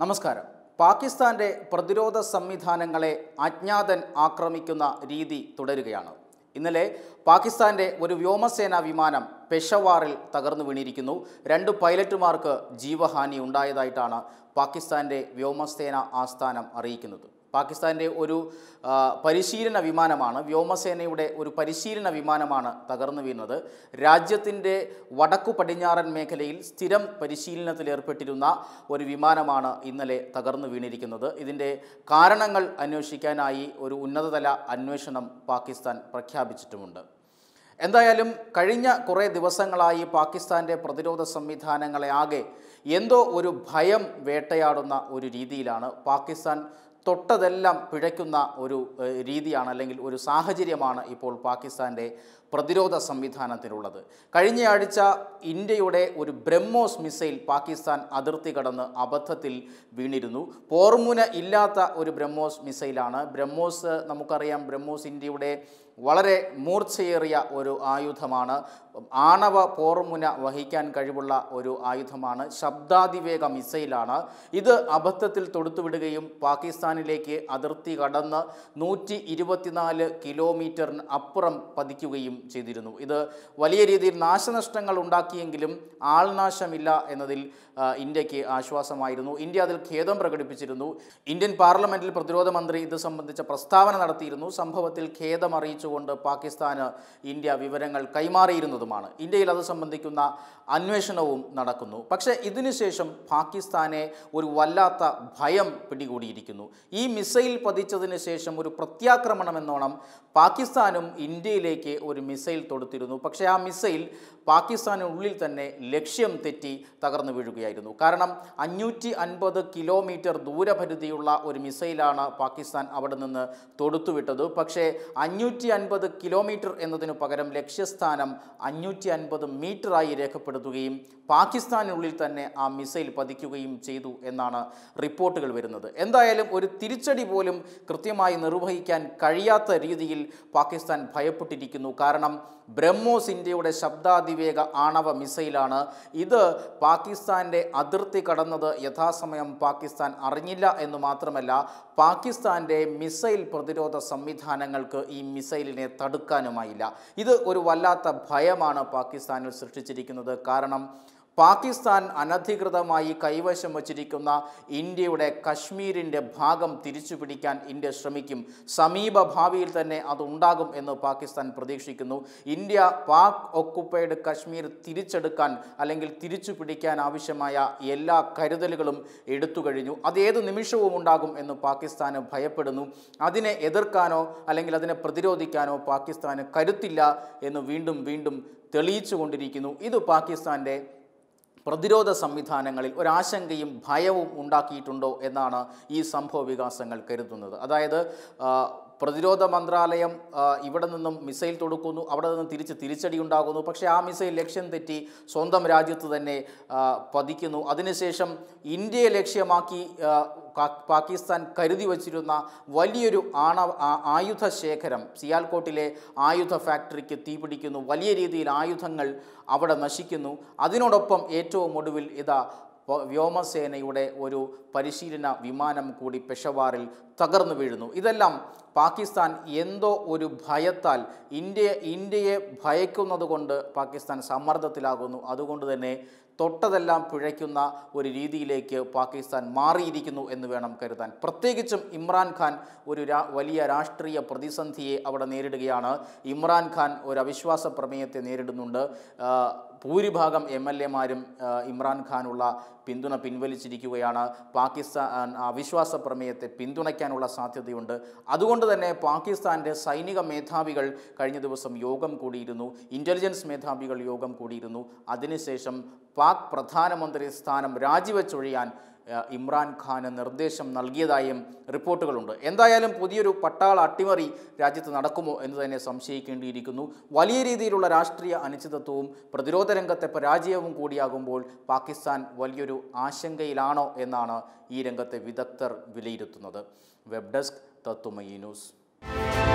നമസ്കാരം. പാകിസ്ഥാന്റെ പ്രതിരോധ സംവിധാനങ്ങളെ അജ്ഞാതൻ ആക്രമിക്കുന്ന രീതി തുടരുകയാണ്. ഇന്നലെ പാകിസ്ഥാന്റെ ഒരു വ്യോമസേനാ വിമാനം പെഷവാറിൽ തകർന്നു വീണിരിക്കുന്നു. 2 പൈലറ്റുമാർക്ക് ജീവഹാനി ഉണ്ടായതായിട്ടാണ് പാകിസ്ഥാന്റെ വ്യോമസേന ആസ്ഥാനം അറിയിക്കുന്നത്. പാകിസ്ഥാന്റെ ഒരു പരിശീലന വിമാനമാണ്, വ്യോമസേനയുടെ ഒരു പരിശീലന വിമാനമാണ് തകർന്നു വീണത്. രാജ്യത്തിൻ്റെ വടക്കു പടിഞ്ഞാറൻ മേഖലയിൽ സ്ഥിരം പരിശീലനത്തിലേർപ്പെട്ടിരുന്ന ഒരു വിമാനമാണ് ഇന്നലെ തകർന്നു വീണിരിക്കുന്നത്. ഇതിൻ്റെ കാരണങ്ങൾ അന്വേഷിക്കാനായി ഒരു ഉന്നതതല അന്വേഷണം പാകിസ്ഥാൻ പ്രഖ്യാപിച്ചിട്ടുമുണ്ട്. എന്തായാലും കഴിഞ്ഞ കുറേ ദിവസങ്ങളായി പാകിസ്ഥാൻ്റെ പ്രതിരോധ സംവിധാനങ്ങളെ ആകെ എന്തോ ഒരു ഭയം വേട്ടയാടുന്ന ഒരു രീതിയിലാണ്. പാകിസ്ഥാൻ തൊട്ടതെല്ലാം പിഴയ്ക്കുന്ന ഒരു രീതിയാണ്, അല്ലെങ്കിൽ ഒരു സാഹചര്യമാണ് ഇപ്പോൾ പാകിസ്ഥാൻ്റെ പ്രതിരോധ സംവിധാനത്തിലുള്ളത്. കഴിഞ്ഞയാഴ്ച ഇന്ത്യയുടെ ഒരു ബ്രഹ്മോസ് മിസൈൽ പാകിസ്ഥാൻ അതിർത്തി കടന്ന് അബദ്ധത്തിൽ വീണിരുന്നു. പോർമുന ഇല്ലാത്ത ഒരു ബ്രഹ്മോസ് മിസൈലാണ്. ബ്രഹ്മോസ് നമുക്കറിയാം, ബ്രഹ്മോസ് ഇന്ത്യയുടെ വളരെ മൂർച്ചയേറിയ ഒരു ആയുധമാണ്. ആണവ പോർമുന വഹിക്കാൻ കഴിവുള്ള ഒരു ആയുധമാണ്. ശബ്ദാതിവേഗ മിസൈലാണ്. ഇത് അബദ്ധത്തിൽ തൊടുത്തുവിടുകയും പാകിസ്ഥാനിലേക്ക് അതിർത്തി കടന്ന് 124 കിലോമീറ്ററിന് അപ്പുറം പതിക്കുകയും ചെയ്തിരുന്നു. ഇത് വലിയ രീതിയിൽ നാശനഷ്ടങ്ങൾ ഉണ്ടാക്കിയെങ്കിലും ആൾനാശമില്ല എന്നതിൽ ഇന്ത്യക്ക് ആശ്വാസമായിരുന്നു. ഇന്ത്യ അതിൽ ഖേദം പ്രകടിപ്പിച്ചിരുന്നു. ഇന്ത്യൻ പാർലമെൻറ്റിൽ പ്രതിരോധ മന്ത്രി ഇത് സംബന്ധിച്ച പ്രസ്താവന നടത്തിയിരുന്നു. സംഭവത്തിൽ ഖേദം അറിയിച്ചുകൊണ്ട് പാകിസ്ഥാന് ഇന്ത്യ വിവരങ്ങൾ കൈമാറിയിരുന്നതുമാണ്. ഇന്ത്യയിൽ അത് സംബന്ധിക്കുന്ന അന്വേഷണവും നടക്കുന്നു. പക്ഷേ ഇതിനുശേഷം പാകിസ്ഥാനെ ഒരു വല്ലാത്ത ഭയം പിടികൂടിയിരിക്കുന്നു. ഈ മിസൈൽ പതിച്ചതിന് ശേഷം ഒരു പ്രത്യാക്രമണം എന്നോണം പാകിസ്ഥാനും ഇന്ത്യയിലേക്ക് ഒരു മിസൈൽ തൊടുത്തിരുന്നു. പക്ഷേ ആ മിസൈൽ പാകിസ്ഥാനുള്ളിൽ തന്നെ ലക്ഷ്യം തെറ്റി തകർന്നു വീഴുകയായിരുന്നു. കാരണം 550 കിലോമീറ്റർ ദൂരപരിധിയുള്ള ഒരു മിസൈലാണ് പാകിസ്ഥാൻ അവിടെ നിന്ന് തൊടുത്തുവിട്ടത്. പക്ഷേ 550 കിലോമീറ്റർ എന്നതിനു പകരം ലക്ഷ്യസ്ഥാനം 550 മീറ്ററായി രേഖപ്പെടുത്തുകയും പാകിസ്ഥാനുള്ളിൽ തന്നെ ആ മിസൈൽ പതിക്കുകയും ചെയ്തു എന്നാണ് റിപ്പോർട്ടുകൾ വരുന്നത്. എന്തായാലും ഒരു തിരിച്ചടി പോലും കൃത്യമായി നിർവഹിക്കാൻ കഴിയാത്ത രീതിയിൽ പാകിസ്ഥാൻ ഭയപ്പെട്ടിരിക്കുന്നു. കാരണം ബ്രഹ്മോസ് ഇന്ത്യയുടെ ശബ്ദാതിവേഗ ആണവ മിസൈലാണ്. ഇത് പാകിസ്ഥാൻ്റെ അതിർത്തി കടന്നത് യഥാസമയം പാകിസ്ഥാൻ അറിഞ്ഞില്ല എന്ന് മാത്രമല്ല, പാകിസ്ഥാൻ്റെ മിസൈൽ പ്രതിരോധ സംവിധാനങ്ങൾക്ക് ഈ മിസൈലിനെ തടുക്കാനുമായില്ല. ഇത് ഒരു വല്ലാത്ത ഭയമാണ് പാകിസ്ഥാനിൽ സൃഷ്ടിച്ചിരിക്കുന്നത്. കാരണം പാകിസ്ഥാൻ അനധികൃതമായി കൈവശം വച്ചിരിക്കുന്ന ഇന്ത്യയുടെ കശ്മീരിൻ്റെ ഭാഗം തിരിച്ചു പിടിക്കാൻ ഇന്ത്യ ശ്രമിക്കും. സമീപ ഭാവിയിൽ തന്നെ അതുണ്ടാകും എന്ന് പാകിസ്ഥാൻ പ്രതീക്ഷിക്കുന്നു. ഇന്ത്യ പാക് ഒക്കുപ്പൈഡ് കശ്മീർ തിരിച്ചെടുക്കാൻ അല്ലെങ്കിൽ തിരിച്ചു പിടിക്കാൻ ആവശ്യമായ എല്ലാ കരുതലുകളും എടുത്തു കഴിഞ്ഞു. അത് ഏത് നിമിഷവും ഉണ്ടാകും എന്ന് പാകിസ്ഥാന് ഭയപ്പെടുന്നു. അതിനെ എതിർക്കാനോ അല്ലെങ്കിൽ അതിനെ പ്രതിരോധിക്കാനോ പാകിസ്ഥാന് കരുത്തില്ല എന്ന് വീണ്ടും വീണ്ടും തെളിയിച്ചു കൊണ്ടിരിക്കുന്നു. ഇത് പാകിസ്ഥാൻ്റെ പ്രതിരോധ സംവിധാനങ്ങളിൽ ഒരാശങ്കയും ഭയവും ഉണ്ടാക്കിയിട്ടുണ്ടോ എന്നാണ് ഈ സംഭവ വികാസങ്ങൾ കരുതുന്നത്. അതായത് പ്രതിരോധ മന്ത്രാലയം ഇവിടെ നിന്നും മിസൈൽ തൊടുക്കുന്നു, അവിടെ നിന്ന് തിരിച്ചടി ഉണ്ടാകുന്നു. പക്ഷേ ആ മിസൈൽ ലക്ഷ്യം തെറ്റി സ്വന്തം രാജ്യത്ത് തന്നെ പതിക്കുന്നു. അതിനുശേഷം ഇന്ത്യയെ ലക്ഷ്യമാക്കി പാകിസ്ഥാൻ കരുതി വച്ചിരുന്ന വലിയൊരു ആയുധ ശേഖരം, സിയാൽകോട്ടിലെ ആയുധ ഫാക്ടറിക്ക് തീപിടിക്കുന്നു. വലിയ രീതിയിൽ ആയുധങ്ങൾ അവിടെ നശിക്കുന്നു. അതിനോടൊപ്പം ഏറ്റവും ഒടുവിൽ ഇതാ വ്യോമസേനയുടെ ഒരു പരിശീലന വിമാനം കൂടി പെഷവാറിൽ തകർന്നു വീഴുന്നു. ഇതെല്ലാം പാകിസ്ഥാൻ എന്തോ ഒരു ഭയത്താൽ ഇന്ത്യയെ ഭയക്കുന്നത് കൊണ്ട് പാകിസ്ഥാൻ സമ്മർദ്ദത്തിലാകുന്നു. അതുകൊണ്ട് തന്നെ തൊട്ടതെല്ലാം പിഴയ്ക്കുന്ന ഒരു രീതിയിലേക്ക് പാകിസ്ഥാൻ മാറിയിരിക്കുന്നു എന്ന് വേണം കരുതാൻ. പ്രത്യേകിച്ചും ഇമ്രാൻഖാൻ ഒരു വലിയ രാഷ്ട്രീയ പ്രതിസന്ധിയെ അവിടെ നേരിടുകയാണ്. ഇമ്രാൻഖാൻ ഒരു അവിശ്വാസ പ്രമേയത്തെ നേരിടുന്നുണ്ട്. ഭൂരിഭാഗം MLA-മാരും ഇമ്രാൻഖാനുള്ള പിന്തുണ പിൻവലിച്ചിരിക്കുകയാണ്. പാകിസ്ഥാൻ അവിശ്വാസ പ്രമേയത്തെ പിന്തുണയ്ക്കാനുള്ള സാധ്യതയുണ്ട്. അതുകൊണ്ട് തന്നെ പാകിസ്ഥാൻ്റെ സൈനിക മേധാവികൾ കഴിഞ്ഞ ദിവസം യോഗം കൂടിയിരുന്നു. ഇൻ്റലിജൻസ് മേധാവികൾ യോഗം കൂടിയിരുന്നു. അതിനുശേഷം പാക് പ്രധാനമന്ത്രി സ്ഥാനം രാജിവെച്ചൊഴിയാൻ ഇമ്രാൻഖാന് നിർദ്ദേശം നൽകിയതായും റിപ്പോർട്ടുകളുണ്ട്. എന്തായാലും പുതിയൊരു പട്ടാള അട്ടിമറി രാജ്യത്ത് നടക്കുമോ എന്ന് തന്നെ സംശയിക്കേണ്ടിയിരിക്കുന്നു. വലിയ രീതിയിലുള്ള രാഷ്ട്രീയ അനിശ്ചിതത്വവും പ്രതിരോധ രംഗത്തെ പരാജയവും കൂടിയാകുമ്പോൾ പാകിസ്ഥാൻ വലിയൊരു ആശങ്കയിലാണോ എന്നാണ് ഈ രംഗത്തെ വിദഗ്ധർ വിലയിരുത്തുന്നത്. Web desk Tatwamayi news.